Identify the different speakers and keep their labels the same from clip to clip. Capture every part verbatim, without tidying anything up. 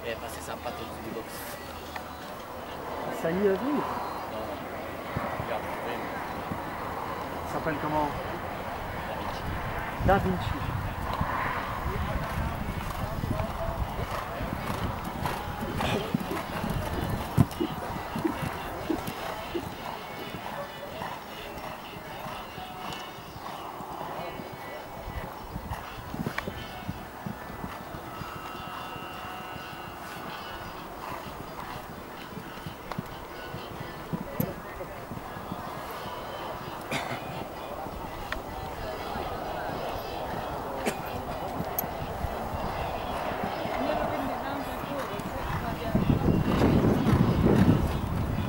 Speaker 1: Et passer sa patte au-dessus du box.
Speaker 2: Ça y est, vu.
Speaker 1: Non, regarde, oui.
Speaker 2: Ça s'appelle comment?
Speaker 1: Da
Speaker 2: Da
Speaker 1: Vinci.
Speaker 2: Vinci.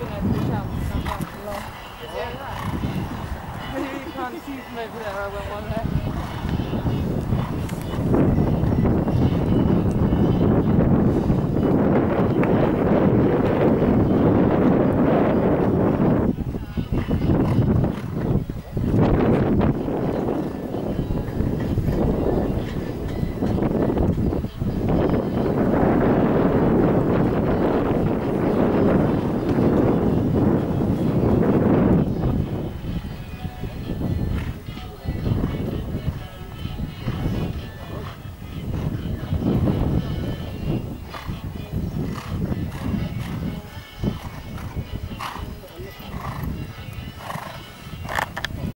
Speaker 3: You can't see from over there, I went one there.